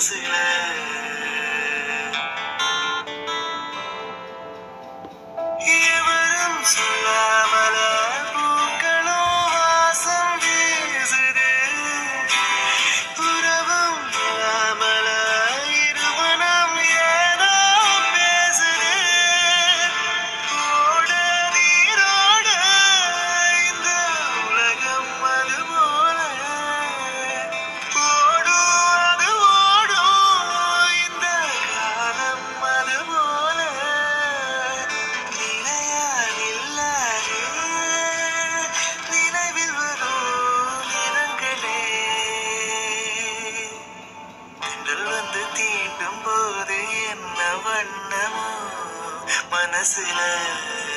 மனசுல எவரும் சொல்லாமல பூக்களும் வாசம் வீசுது உறவும் இல்லாமல இருமனம் ஏதோ பேசுது ஓட நீரோட இந்த உலகம் அது போல ஓடும் அது ஓடும் இந்த காலம் அது போல நிலையா நில்லாது நினைவில் வரும் நிறங்களே தென்றல் வந்து தீண்டும் போது என்ன வண்ணமோ மனசுல